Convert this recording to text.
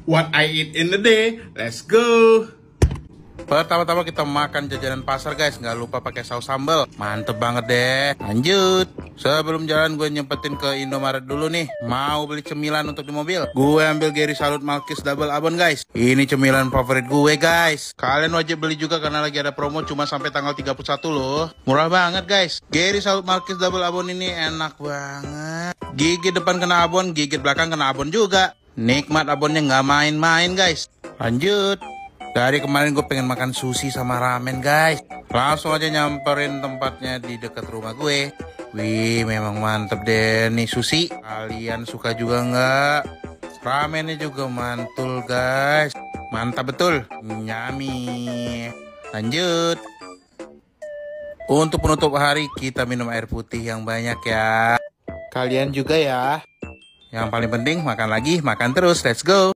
what I eat in the day. Let's go. Pertama-tama kita makan jajanan pasar guys, nggak lupa pakai saus sambal. Mantep banget deh. Lanjut. Sebelum jalan gue nyempetin ke Indomaret dulu nih. Mau beli cemilan untuk di mobil. Gue ambil Gary Salut Malkis Double Abon guys. Ini cemilan favorit gue guys. Kalian wajib beli juga karena lagi ada promo cuma sampai tanggal 31 loh. Murah banget guys. Gary Salut Malkis Double Abon ini enak banget. Gigit depan kena abon, gigit belakang kena abon juga. Nikmat abonnya nggak main-main guys. Lanjut. Dari kemarin gue pengen makan sushi sama ramen guys. Langsung aja nyamperin tempatnya di dekat rumah gue. Wih, memang mantep deh nih sushi. Kalian suka juga nggak? Ramennya juga mantul guys. Mantap betul. Nyami. Lanjut. Untuk penutup hari kita minum air putih yang banyak ya. Kalian juga ya. Yang paling penting makan lagi, makan terus. Let's go.